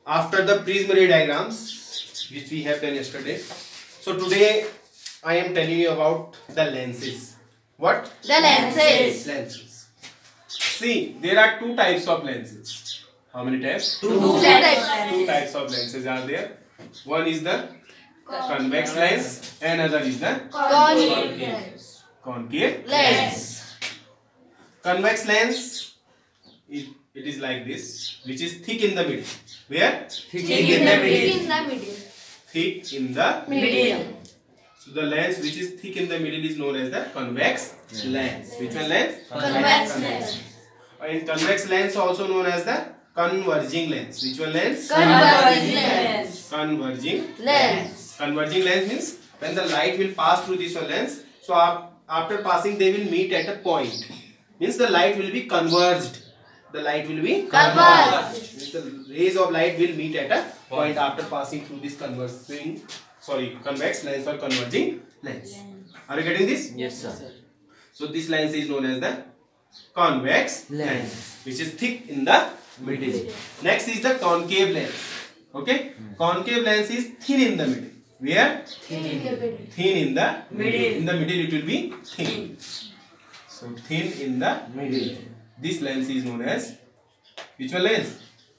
after the prism ray diagrams which we have done yesterday. So today I am telling you about the lenses. What? The lenses. Lenses. See, there are two types of lenses. How many types? Two types. Two types of lenses are there. One is the convex lens, another is the concave lens. Convex lens, it is like this, which is thick in the middle. Where? Thick in the middle. Thick in the middle. So the lens which is thick in the middle is known as the convex lens. Which one lens? Convex lens. And convex lens also known as the converging lens. Which one lens? Converging lens. Converging Lens. Converging lens means when the light will pass through this one lens, so after passing they will meet at a point. Means the light will be converged. The light will be Converged. Means the rays of light will meet at a point after passing through this convex lens or converging lens. Are you getting this? Yes, sir. So this lens is known as the convex lens, which is thick in the middle. Next is the concave lens. Okay, concave lens is thin in the middle. Where? Thin in the middle. Thin in the Middle. In the middle it will be thin. So thin in the middle. This lens is known as which one lens?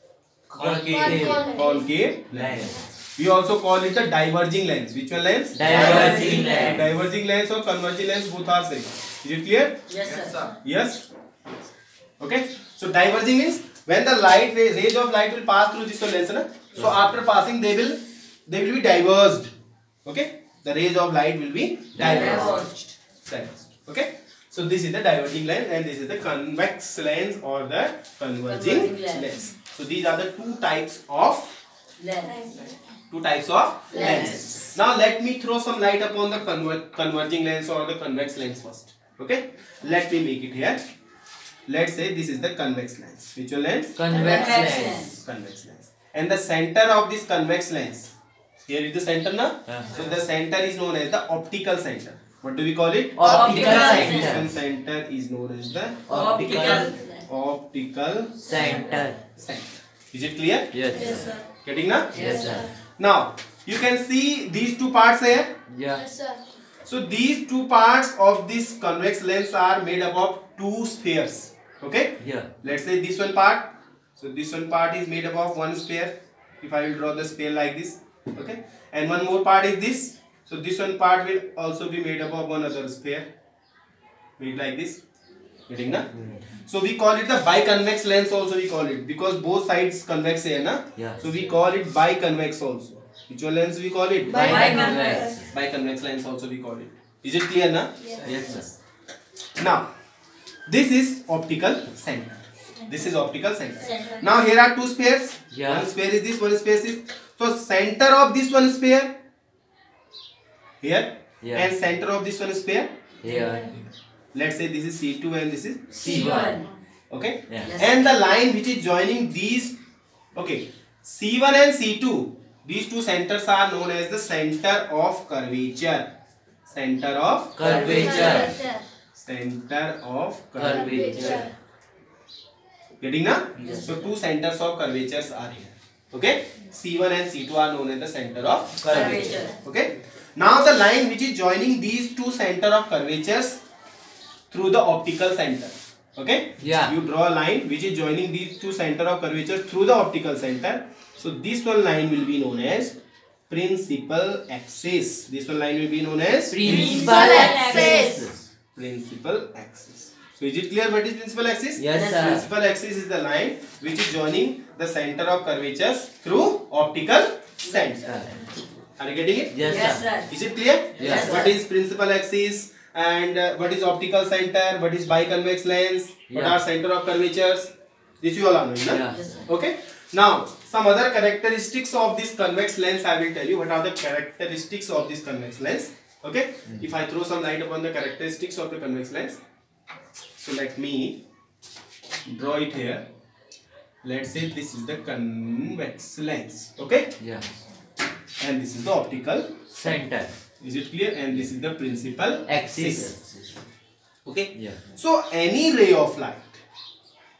Concave lens. We also call it the diverging lens. Which one lens? Diverging lens. Diverging lens or converging lens, both are same. Is it clear? Yes, sir. Yes. Okay. So diverging means when the rays of light will pass through this one lens, na? So after passing they will be diverged. Okay. The rays of light will be diverged. Okay. So this is the diverging lens and this is the convex lens or the converging lens. So these are the two types of lens. Now let me throw some light upon the converging lens or the convex lens first. Okay. Let me make it here. Let's say this is the convex lens. Which one lens? Convex lens. Convex lens. And the center of this convex lens. Here is the center now. So the center is known as the optical center. What do we call it? Optical This center. one center is known as the Optical optical center. center. Is it clear? Yes, Yes, sir. sir. Getting now? Yes, sir. Now you can see these two parts here. Yeah. Yes, sir. So these two parts of this convex lens are made up of two spheres. Okay. Yeah. Let's say this one part. So this one part is made up of one sphere. If I will draw the sphere like this. Okay. And one more part is this. So this one part will also be made up of one other sphere. Made like this. Getting na? So we call it the biconvex lens also we call it. Because both sides convex here na. Yeah. So we call it biconvex also. Which one lens we call it? Biconvex. Biconvex lens also we call it. Is it clear na? Yes, sir. Now, this is optical center. This is optical center. Now here are two spheres. Yeah. One sphere is this, one sphere is this. So center of this one sphere here, Yeah. and center of this one sphere. Yeah. Let's say this is C2 and this is C1. okay. Yeah. And the line which is joining these, okay, C1 and C2. These two centers are known as the center of curvature. Center of Curvature. center of Curvature. Getting now? Yes. So two centers of curvatures are here. Okay? C1 and C2 are known as the center of Curvature. Okay? Now the line which is joining these two center of curvatures through the optical center. Okay? Yeah. You draw a line which is joining these two center of curvatures through the optical center. So this one line will be known as principal axis. This one line will be known as Principal axis. principal axis. So is it clear what is principal axis? Yes, sir. Principal axis is the line which is joining the center of curvatures through optical center. Are you getting it? Yes, sir. Is it clear? Yes, What is principal axis and what is optical center? What is biconvex lens? What Yeah. are center of curvatures? This you all are knowing, Yeah. Okay. Now some other characteristics of this convex lens I will tell you. What are the characteristics of this convex lens? Okay. If I throw some light upon the characteristics of the convex lens. So let me draw it here. Let's say this is the convex lens. Okay. Yeah. And this is the optical. Center. Is it clear? And this is the principal Axis. Okay. Yeah. So any ray of light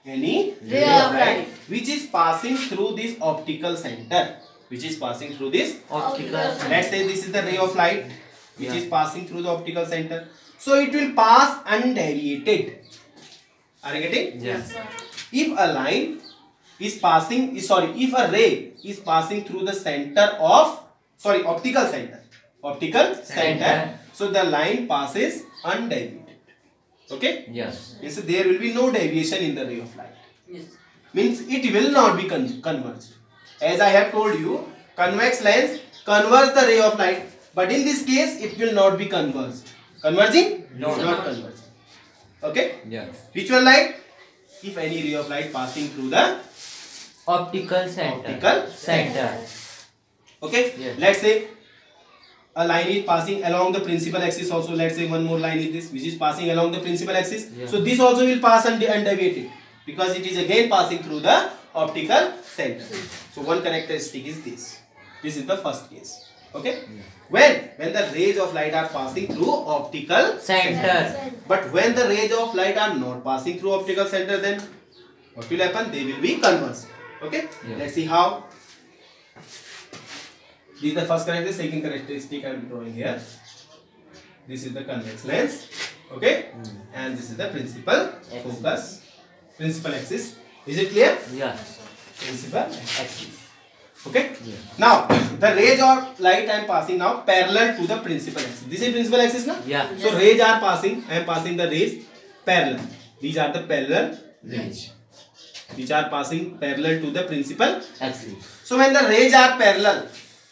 any ray of light which is passing through this optical center. Which is passing through this. Optical. Let's say this is the ray of light which Yeah. is passing through the optical center. So it will pass undeviated. Are you getting? Yes. If a line is passing, if a ray is passing through the center of, optical center, so the line passes undeviated. Okay? Yes. Means there will be no deviation in the ray of light. yes Means it will not be converged. As I have told you, convex lens converge the ray of light, but in this case it will not be converged. Converging? No. Not converging. Okay? Yes. Which one light? If any ray of light passing through the Optical center. Optical Center. okay, Yes. let's say a line is passing along the principal axis also. Let's say one more line is this which is passing along the principal axis. Yeah. So this also will pass undeviated because it is again passing through the optical center. So one characteristic is this. This is the first case. Okay. When the rays of light are passing through optical Center. but when the rays of light are not passing through optical center, then what will happen? They will be converged. Okay. Yeah. Let's see how. This is the first characteristic. Second characteristic I am drawing here. This is the convex lens. Okay. And this is the principal focus. Principal axis. Is it clear? Yes. Principal axis. Okay. Yeah. Now the rays of light I am passing now parallel to the principal axis. This is principal axis now. Yeah. So rays are passing. I am passing the rays parallel. These are the parallel rays, which are passing parallel to the principal. Axis. So when the rays are parallel,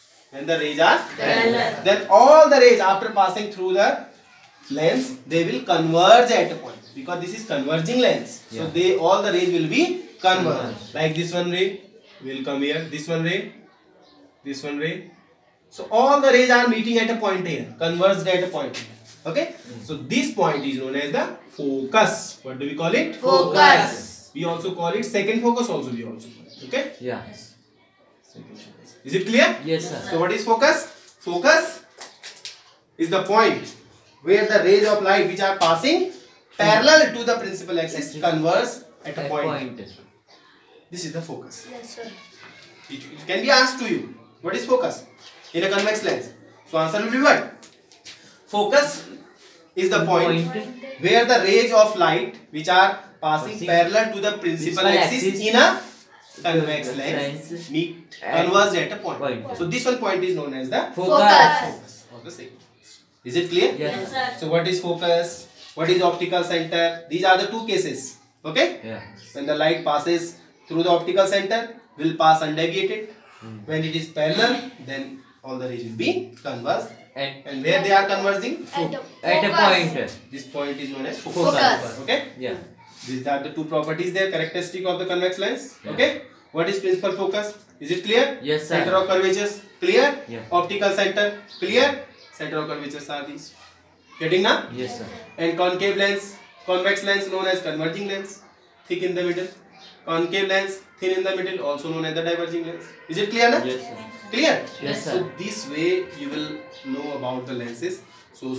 Parallel. then all the rays after passing through the lens, they will converge at a point because this is converging lens. So Yeah. all the rays will be converged. Like this one ray will come here. This one ray. This one ray. So all the rays are meeting at a point here, converged at a point here. Okay. So this point is known as the focus. What do we call it? Focus. We also call it second focus. Also we also call it. Okay. Yeah. Second focus. Is it clear? Yes, sir. So what is focus? Focus is the point where the rays of light which are passing parallel to the principal axis converge at a point. This is the focus. yes sir It can be asked to you. What is focus in a convex lens? So answer will be what? Focus is the point where the rays of light which are passing parallel to the principal axis in a convex lens meet converge at a point. So this one point is known as the Focus. focus of the second. Is it clear? Yes. yes sir So what is focus? What is optical center? These are the two cases. Okay? Yeah. When the light passes through the optical center, will pass undeviated. When it is parallel, then all the rays will be converged. And where they are converging? At a point. This point is known as Focus. Okay? Yeah. These are the two properties there, characteristic of the convex lens. Okay? What is principal focus? Is it clear? Yes, sir. Center of curvatures, clear? Yeah. Optical center, clear? Center of curvatures are these. Getting now? Yes, sir. And concave lens, convex lens known as converging lens, thick in the middle. Concave lens, thin in the middle, also known as the diverging lens. Is it clear now? Yes, sir. Clear? Yes, sir. So this way you will know about the lenses. So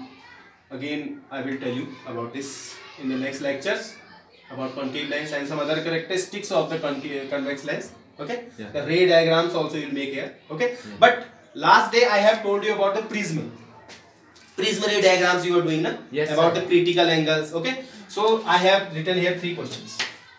again I will tell you about this in the next lectures about concave lens and some other characteristics of the convex lens. Okay? Yeah. The ray diagrams also you will make here. Okay? But last day I have told you about the prism. Prism ray diagrams you are doing na? Yes, about sir. the critical angles. Okay? So I have written here 3 questions.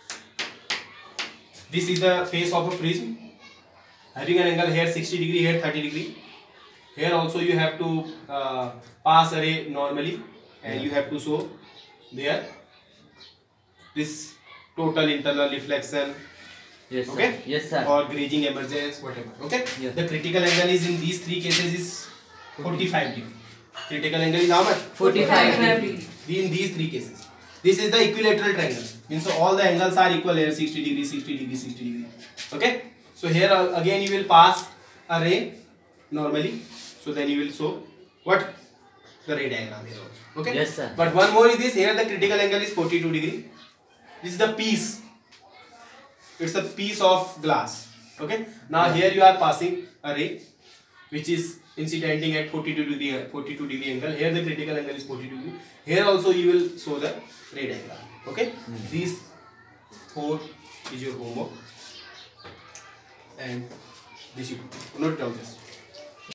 This is the face of a prism. Having an angle here 60 degree, here 30 degree. Here also you have to pass a ray normally and you have to show there this total internal reflection, Yes, sir. okay? Yes, sir. Or grazing emergence, whatever. Okay? Yeah. The critical angle is in these 3 cases is 45 degree. Critical angle is how much? 45 degree. In these 3 cases. This is the equilateral triangle. Means so all the angles are equal here, 60 degree, 60 degree, 60 degree. Okay? So here again you will pass a ray normally. So then you will show what? The ray diagram here also. Okay? Yes, sir. But one more is this, here the critical angle is 42 degree. This is the piece. It's a piece of glass. Okay? Now here you are passing a ray which is incidenting at 42 degree angle. Here the critical angle is 42 degree. Here also you will show the ray diagram. Okay? These 4 is your homework, and this you note down this.